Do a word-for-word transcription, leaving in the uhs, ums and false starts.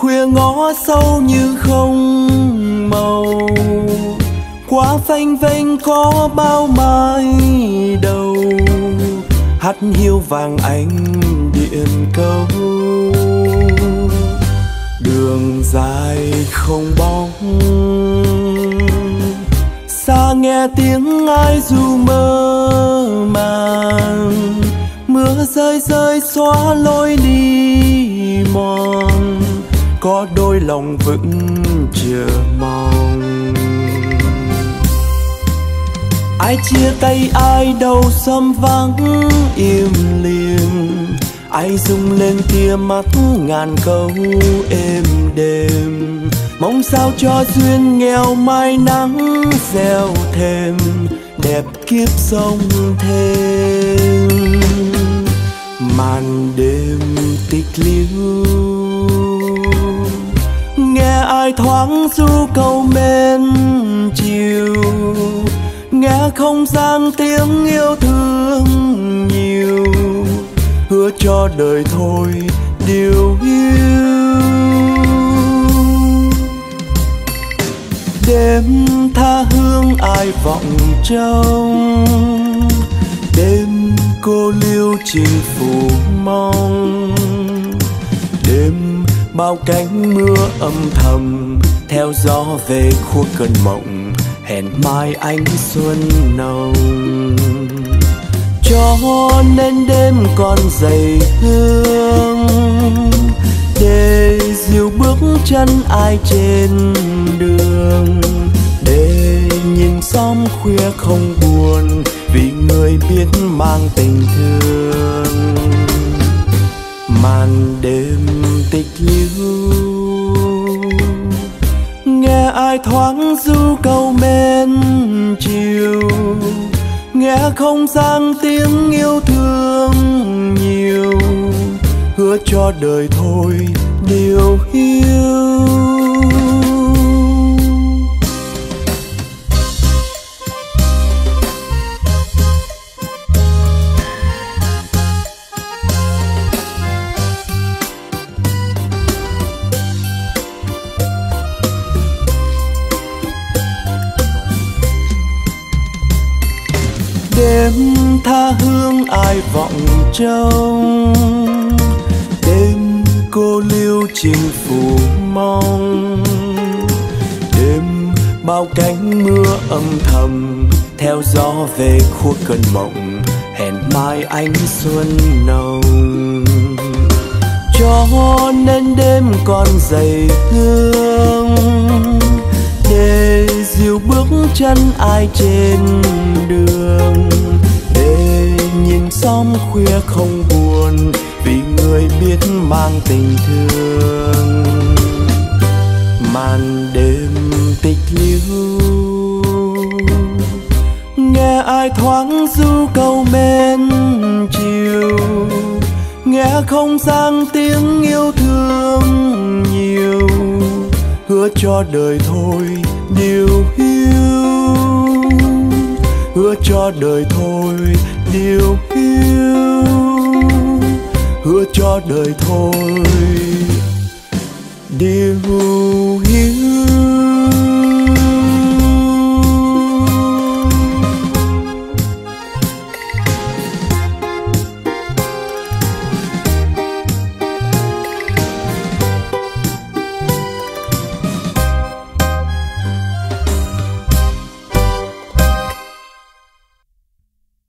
khuya ngõ sâu như không màu, quá phanh phanh có bao mái đầu, hắt hiu vàng ánh điện câu. Đường dài không bóng, xa nghe tiếng ai ru mơ màng, mưa rơi rơi xóa lối đi mòn, có đôi lòng vững chờ mong. Ai chia tay ai đâu xóm vắng im lìm, ai rung lên tia mắt ngàn câu êm đềm, mong sao cho duyên nghèo mai nắng gieo thêm đẹp kiếp sống thêm. Màn đêm tịch liêu, nghe ai thoáng ru câu mến chiều, nghe không gian tiếng yêu thương nhiều, hứa cho đời thôi điều yêu. Đêm tha hương ai vọng trông, đêm cô liêu trình phủ mong, đêm bao cánh mưa âm thầm theo gió về khuya cơn mộng, hẹn mai ánh xuân nồng. Cho nên đêm còn dày hương, để dìu bước chân ai trên đường, để nhìn xóm khuya không buồn, vì người biết mang tình thương. Màn đêm tịch liêu, nghe ai thoáng ru câu mến chiều, nghe không gian tiếng yêu thương nhiều, hứa cho đời thôi điều hiu. Đêm tha hương ai vọng trông, đêm cô liêu trình phủ mong, đêm bao cánh mưa âm thầm theo gió về khuya cơn mộng, hẹn mai ánh xuân nồng. Cho nên đêm còn dày hương, để dìu bước chân ai trên đường, để nhìn xóm khuya không buồn, vì người biết mang tình thương. Màn đêm tịch liêu, nghe ai thoáng ru câu mến chiều, nghe không gian tiếng yêu thương nhiều, hứa cho đời thôi điều hiu, hứa cho đời thôi điều hiu, hứa cho đời thôi điều hiu.